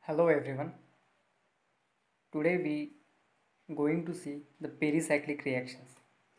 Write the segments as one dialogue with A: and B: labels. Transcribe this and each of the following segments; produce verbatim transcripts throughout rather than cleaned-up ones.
A: Hello everyone. Today we going to see the pericyclic reactions.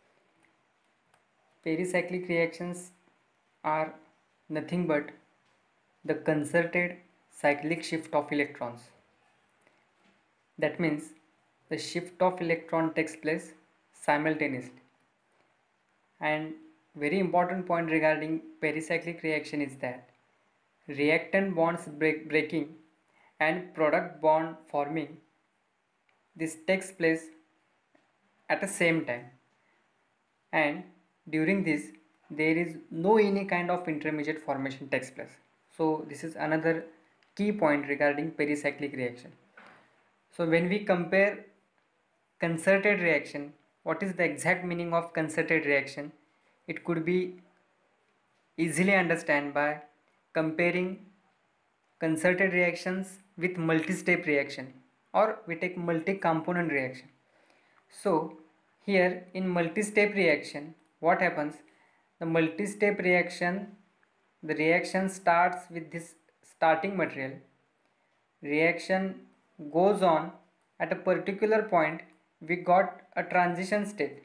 A: Pericyclic reactions are nothing but the concerted cyclic shift of electrons. That means the shift of electron takes place simultaneously. And very important point regarding pericyclic reaction is that reactant bonds break, breaking and product bond forming, this takes place at the same time, and during this there is no any kind of intermediate formation takes place. So this is another key point regarding pericyclic reaction. So when we compare concerted reaction, what is the exact meaning of concerted reaction? It could be easily understand by comparing concerted reactions with multi-step reaction, or we take multi-component reaction. So here in multi-step reaction, what happens? The multi-step reaction, the reaction starts with this starting material. Reaction goes on at a particular point, we got a transition state,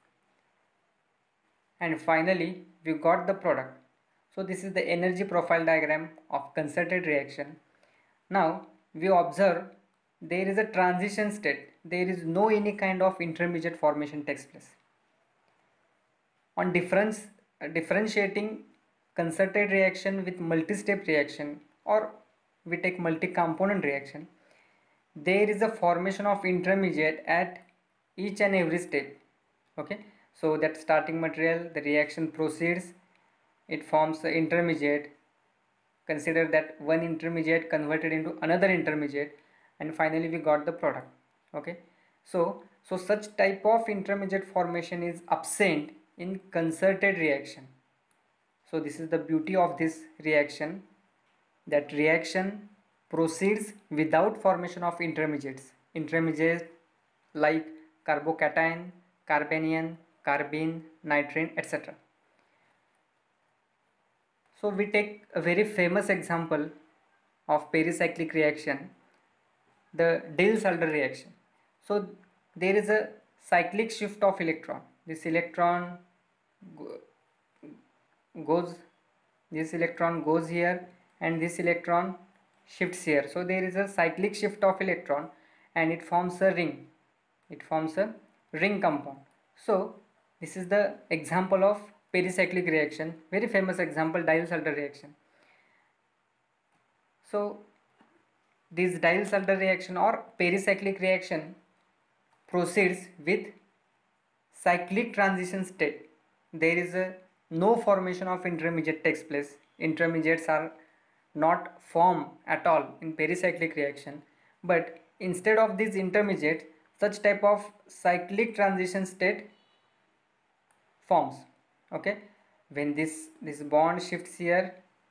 A: and finally we got the product. So this is the energy profile diagram of concerted reaction. Now we observe there is a transition state, there is no any kind of intermediate formation takes place. On difference uh, differentiating concerted reaction with multi-step reaction, or we take multi-component reaction, there is a formation of intermediate at each and every step. Okay, so that starting material, the reaction proceeds, it forms the intermediate, consider that one intermediate converted into another intermediate, and finally we got the product. Okay, so so such type of intermediate formation is absent in concerted reaction. So this is the beauty of this reaction, that reaction proceeds without formation of intermediates. Intermediates like carbocation, carbanion, carbene, nitrene, et cetera. So we take a very famous example of pericyclic reaction, the Diels-Alder reaction. So there is a cyclic shift of electron. This electron goes, this electron goes here, and this electron shifts here. So there is a cyclic shift of electron, and it forms a ring. It forms a ring compound. So this is the example of pericyclic reaction, very famous example, Diels-Alder reaction. So this Diels-Alder reaction or pericyclic reaction proceeds with cyclic transition state. There is a no formation of intermediate takes place. Intermediates are not formed at all in pericyclic reaction, but instead of these intermediates, such type of cyclic transition state forms. Okay, when this this bond shifts here,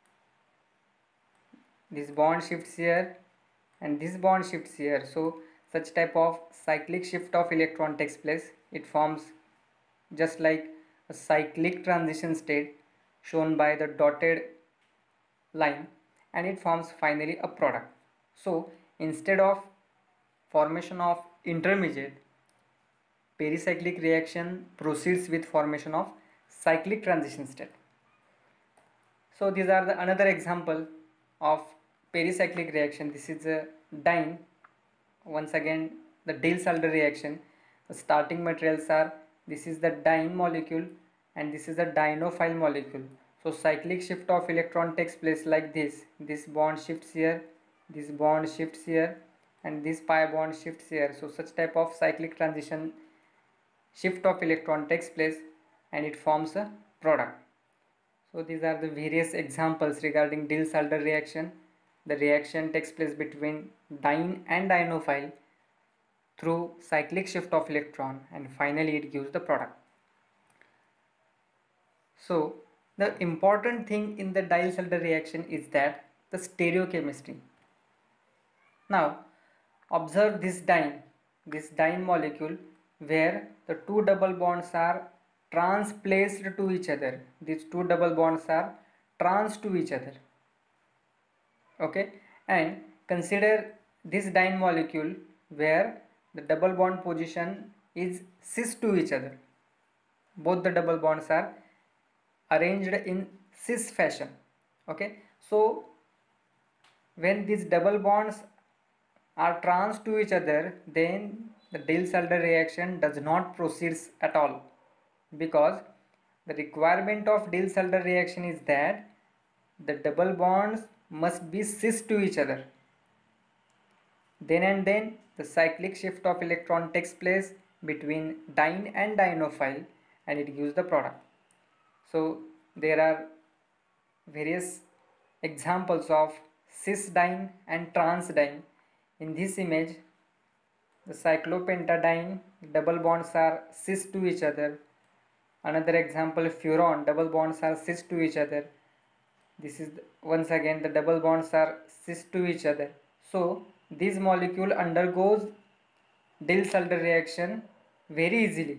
A: this bond shifts here, and this bond shifts here, so such type of cyclic shift of electron takes place. It forms just like a cyclic transition state shown by the dotted line, and it forms finally a product. So instead of formation of intermediate, pericyclic reaction proceeds with formation of cyclic transition state. So these are the another example of pericyclic reaction. This is a diene. Once again, the Diels-Alder reaction. The starting materials are, this is the diene molecule, and this is the dienophile molecule. So cyclic shift of electron takes place like this. This bond shifts here, this bond shifts here, and this pi bond shifts here. So such type of cyclic transition shift of electron takes place, and it forms a product. So these are the various examples regarding Diels-Alder reaction. The reaction takes place between diene and dienophile through cyclic shift of electron, and finally it gives the product. So the important thing in the Diels-Alder reaction is that the stereochemistry. Now observe this diene, this diene molecule, where the two double bonds are transplaced to each other. These two double bonds are trans to each other. Okay, and consider this diene molecule where the double bond position is cis to each other. Both the double bonds are arranged in cis fashion. Okay, so when these double bonds are trans to each other, then the Diels-Alder reaction does not proceed at all, because the requirement of Diels-Alder reaction is that the double bonds must be cis to each other. Then and then the cyclic shift of electron takes place between diene and dienophile, and it gives the product. So there are various examples of cis diene and trans diene. In this image, the cyclopentadiene double bonds are cis to each other. Another example, furan double bonds are cis to each other. This is the, once again the double bonds are cis to each other. So this molecule undergoes Diels-Alder reaction very easily.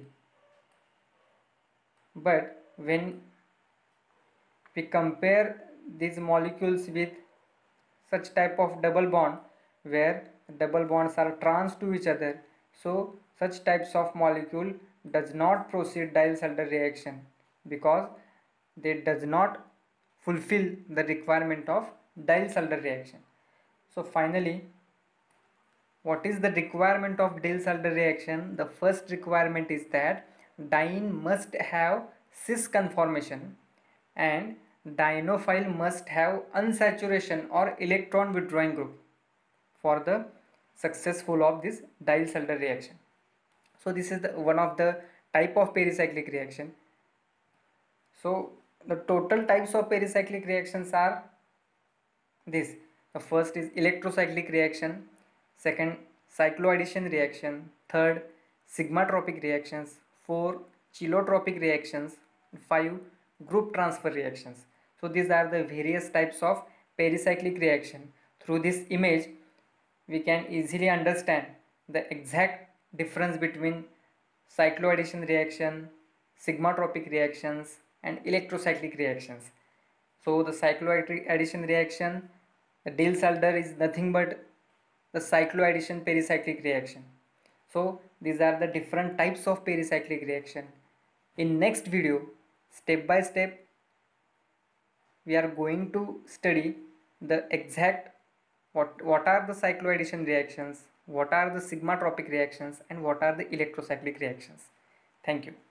A: But when we compare these molecules with such type of double bond where double bonds are trans to each other, so such types of molecule does not proceed Diels-Alder reaction because they does not fulfill the requirement of Diels-Alder reaction. So finally, what is the requirement of Diels-Alder reaction? The first requirement is that diene must have cis conformation and dienophile must have unsaturation or electron withdrawing group for the successful of this Diels-Alder reaction. So this is the one of the type of pericyclic reaction. So the total types of pericyclic reactions are this. The first is electrocyclic reaction, second cycloaddition reaction, third sigmatropic reactions, four cheletropic reactions, five group transfer reactions. So these are the various types of pericyclic reaction. Through this image we can easily understand the exact difference between cycloaddition reaction, sigmatropic reactions and electrocyclic reactions. So the cycloaddition reaction, the Diels-Alder is nothing but the cycloaddition pericyclic reaction. So these are the different types of pericyclic reaction. In next video, step by step, we are going to study the exact what, what are the cycloaddition reactions, what are the sigmatropic reactions and what are the electrocyclic reactions. Thank you.